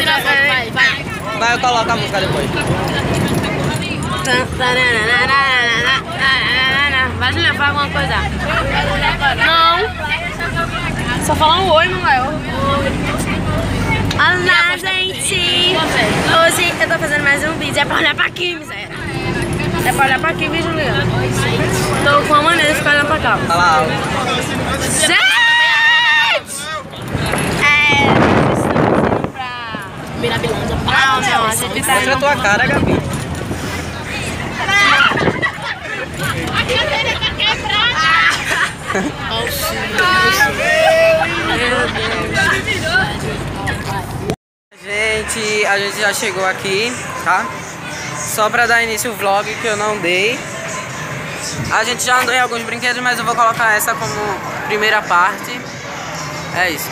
Vai, eu coloco a música depois. Vai, Juliana, fala alguma coisa. Não. Só falar um oi, Manuel. Olá, gente. Hoje eu tô fazendo mais um vídeo. É pra olhar pra aqui, miséria. É pra olhar pra aqui, viu, Juliana? Tô com uma maneira de ficar olhando pra cá. Fala alto. Gente! Mirabilândia. Ah, não, a gente tá mostra a tua cara, Gabi. A cadeira tá quebrada. Gente, a gente já chegou aqui, tá? Só pra dar início ao vlog que eu não dei. A gente já andou em alguns brinquedos, mas eu vou colocar essa como primeira parte. É isso.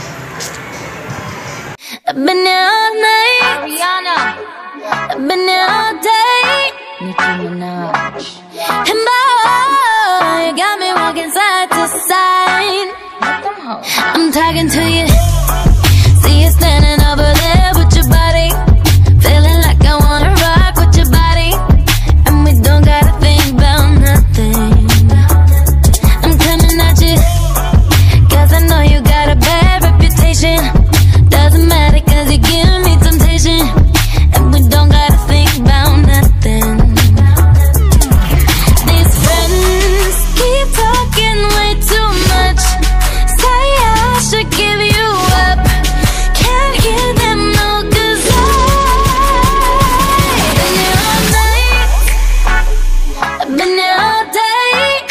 I've been here all night, Ariana. I've been here all day, Nicki Minaj. And boy, you got me walking side to side. I'm talking to you. See you standing over there with your body, feeling like I wanna rock with your body, and we don't gotta think about nothing. I'm coming at you, 'cause I know you got a bad reputation. Doesn't matter 'cause you give me temptation, and we don't gotta think about nothing. These friends keep talking way too much. Say I should give you up. Can't hear them no, 'cause I've been here all night, I've been here all day,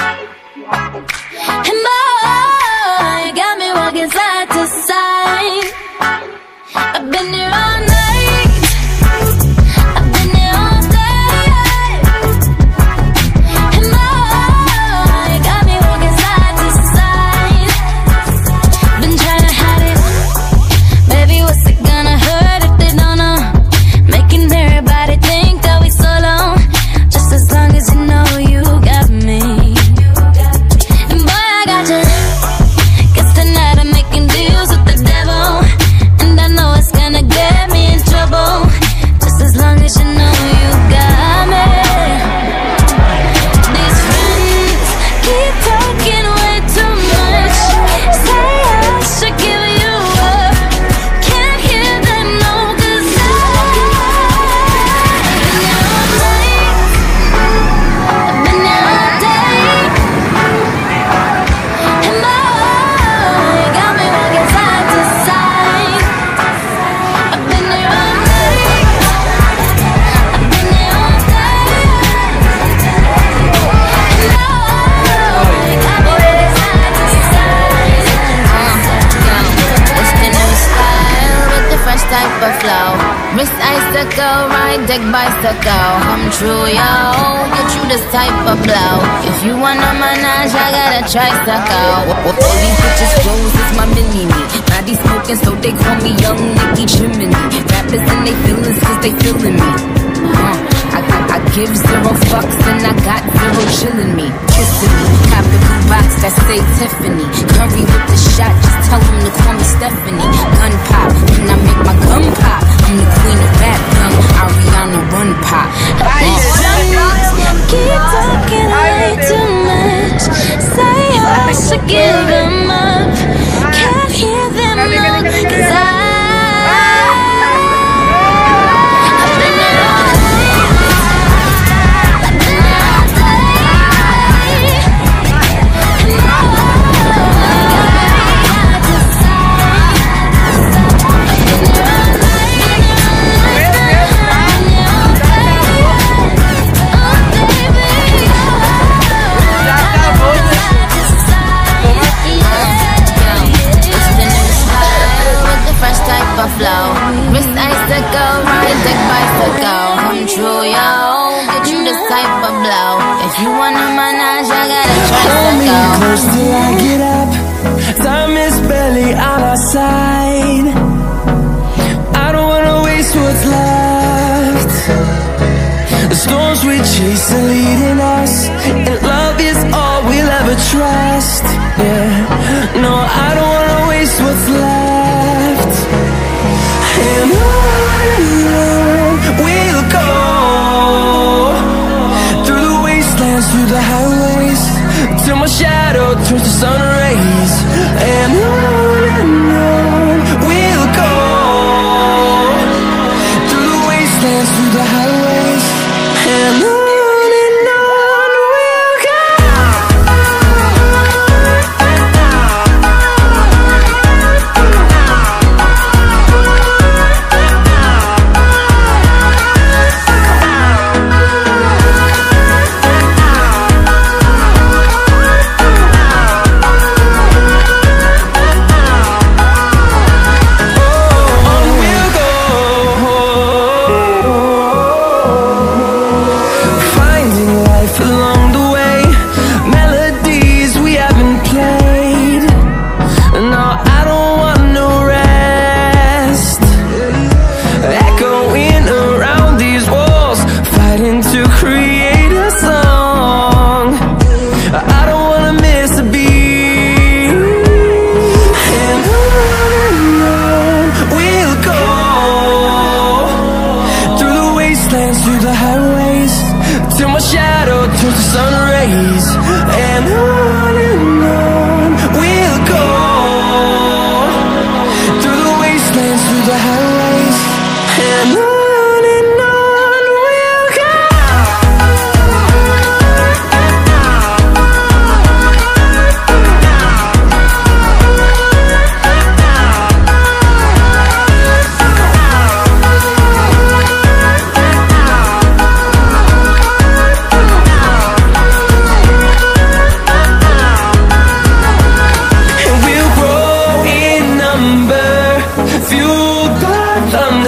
and boy, you got me walking side to side. I've been here all night, I've been here all day, and boy, you got me walking side to side. Been trying to hide it, baby, what's it gonna hurt if they don't know? Making everybody think that we solo, just as long as you know you got me. And boy, I got you, 'cause tonight I'm making deals with the devil, and I know it's gonna get me in trouble, just as long as you know you got me. These friends keep talking way too much. Say I should give you up. Can't hear them no, 'cause I've been here all night, I've been here all day, and boy, you got me walking side to side. I've been here all night, I've been here all day, and boy, you got me walking side to side. It's the new style with the fresh type of flow. Wrist icicle, ride deck bicycle. Come true, yo. Get you this type of blow. If you wanna manage, I got a tricycle. All these bitches close, it's my mini-me. Now they smoking, so they call me Young Nicki Chimney. Rappers and they feelings, 'cause they feeling me. I give zero fucks and I got zero chillin' me. Kissing me, cop the blue box that say Tiffany. Curry with the shot, just tell them to call me Stephanie. Gun pop, when I make my gun pop. I'm the queen of rap, young Ariana Run Pop. Keep talking way too much. Say I should give them up. Can't hear them no, 'cause I've been here all night, I've been here all day, and boy, you got me side to side. I've been here all night, I've been here all day, oh baby, side to side. It's the new style with the fresh type of flow. Wrist icicle, ride deck bicycle. Come true, yo. Get you this type of blow. If you wanna manage, I got a Hold me tricycle. close till I get up. Time is barely on our side. I don't wanna waste what's left. The storms we chase are leading us, and love is all we'll ever trust. Yeah, no, I don't wanna waste what's left. And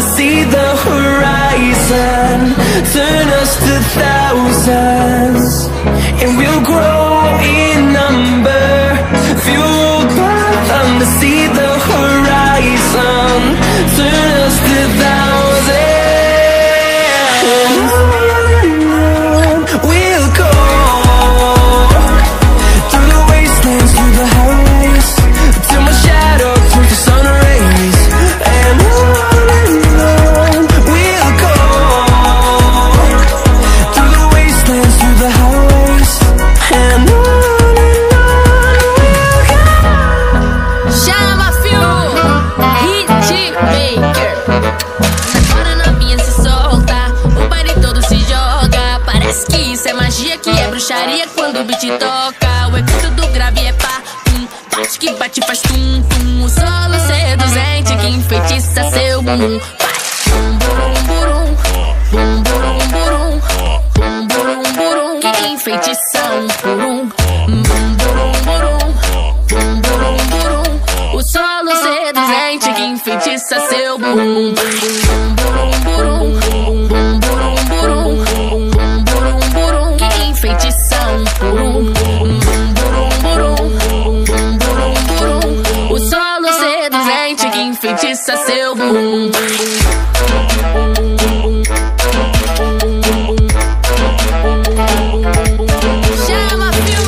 wanna see the horizon, turn us to thousands, and we'll grow in number, fueled by them to see the horizon, turn us to thousands. We'll go through the wastelands, through the highways, till my shadow turns to sun rays. And on we'll go through the wastelands, through the highways, and on we'll go. Chama Fio, Hitmaker. Agora novinha se solta, o baile todo se joga. Parece que isso é magia, que é bruxaria quando o beat toca. O efeito do grave é pá, bate que bate faz tum tum. O solo seduzente que enfeitiça seu bumbum. Bum burum burum, bum burum burum, bum burum burum, que enfeitiça purum. Bum burum burum, bum burum burum. O solo seduzente que enfeitiça seu bumbum. Bum burum burum, bum burum burum, bum burum burum, que enfeitiça purum. Bum burum burum, bum burum burum. O solo seduzente que enfeitiça seu bumbum. Chama Fio.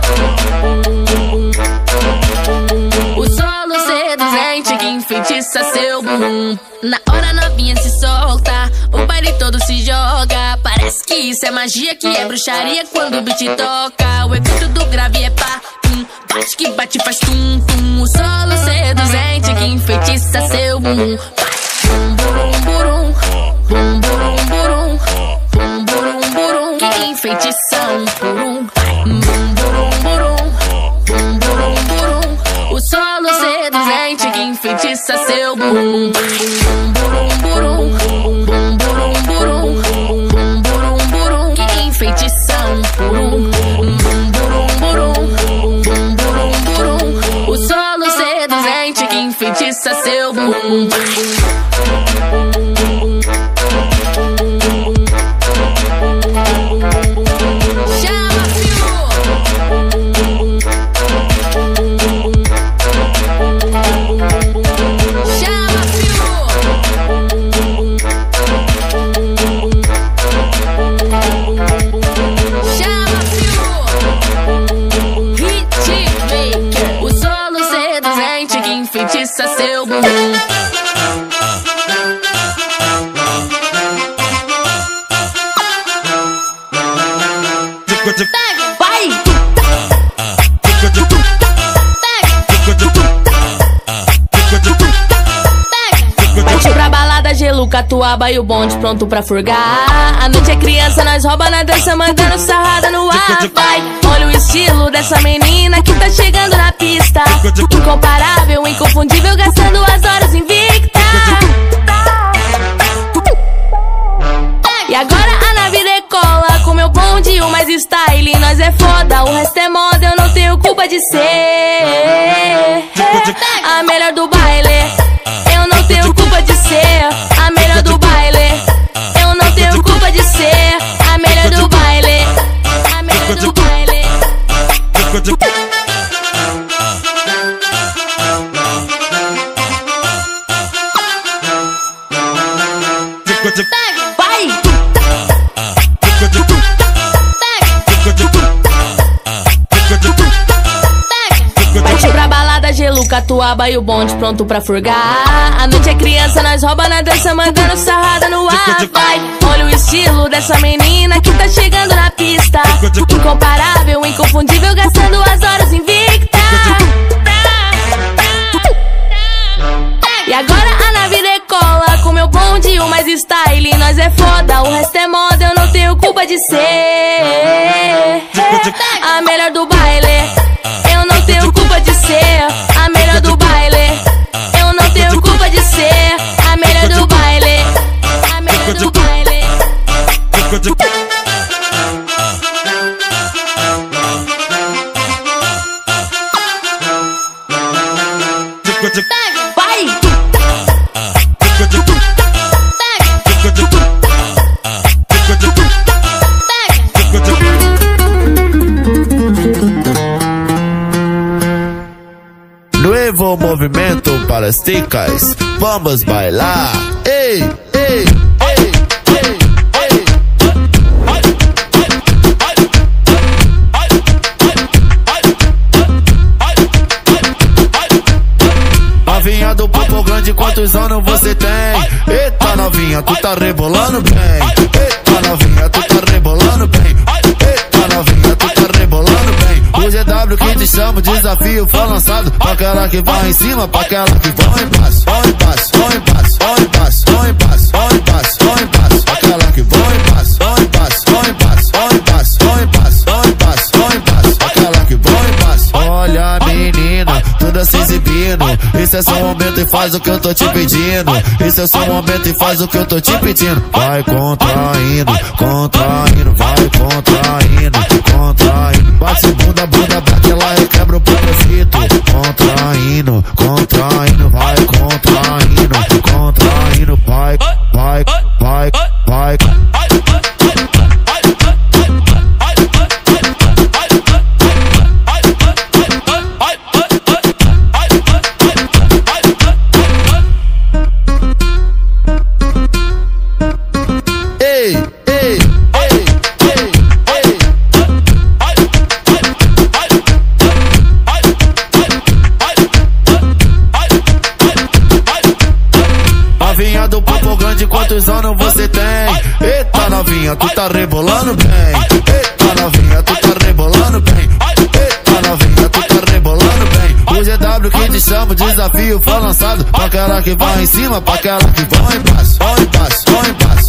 O solo seduzente que enfeitiça seu bumbum. Na hora novinha se solta, o baile todo se joga. Parece que isso é magia, que é bruxaria quando o beat toca. O efeito do grave é pá, bate que bate faz tum tum. O solo seduzente que enfeitiça seu bumbum. Bum burum burum, bum burum burum, bum burum burum, que enfeitiça purum. Bum burum burum, bum burum burum. O solo seduzente que enfeitiça seu bumbum. Bum burum burum, bum burum burum, bum burum burum, que enfeitiça purum. Bum burum burum, bum burum burum. O solo seduzente que enfeitiça seu bumbum. Chama Fio. Chama Fio. Chama Fio. Hitmaker. O solo seduzente que enfeitiça seu bumbum. Vai! Partiu pra balada, gelo, catuaba e o bonde pronto pra furgar. A noite é criança, nós rouba na dança, mandando sarrada no ar. Vai, olha o estilo dessa menina que tá chegando na pista. Incomparável, inconfundível, gastando as horas invicta. E agora a nave decola com meu bonde, o mais style. Nós é foda, o resto é moda, eu não tenho culpa de ser a melhor do baile. Eu não tenho culpa de ser a melhor do baile. Eu não tenho culpa de ser a melhor do baile. A melhor do baile. Vai! Partiu pra balada, gelo, catuaba e o bonde pronto pra furgar. A noite é criança, nós rouba na dança, mandando sarrada no ar. Vai, olha o estilo dessa menina que tá chegando na pista. Incomparável, inconfundível, gastando as horas invicta. E agora a nave decola com meu bonde, o mais style. Nós é foda, o resto é moda, eu não tenho culpa de ser a melhor do baile. Eu não tenho culpa de ser a melhor do baile. Eu não tenho culpa de ser a melhor do baile. A melhor do baile. Vai! o movimento para as ticas, vamos bailar. Ei, ei, ei, ei, ei. Novinha do Papo Grande, quantos anos você tem? Eita novinha, tu tá rebolando bem. Eita novinha, tu tá rebolando bem. Eita novinha, tu tá rebolando bem. O GW que te chama, o desafio foi lançado. Pra aquela que vai em cima, pra aquela que vai embaixo. Vai embaixo, vai embaixo, vai embaixo, vai embaixo, vai embaixo, vai embaixo. Aquela que vai embaixo, vai embaixo, vai embaixo, vai embaixo, vai embaixo, vai embaixo, vai embaixo. Aquela que vai embaixo. Olha menina, toda se exibindo. Esse é seu momento e faz o que eu tô te pedindo. Esse é seu momento e faz o que eu tô te pedindo. Vai contraindo, contraindo, vai contraindo, contraindo. Bate bunda, bunda, bate lá e quebra o propósito. Contraindo, contraindo, vai contraindo, contraindo, vai, vai, vai, vai. Novinha do Papo Grande, quantos anos você tem? Eita novinha, tu tá rebolando bem. Eita novinha, tu tá rebolando bem. Eita novinha, tu tá rebolando bem. O GW que te chama, o desafio foi lançado. Pra aquela que vai em cima, pra aquela que vai embaixo. Vai embaixo, vai embaixo.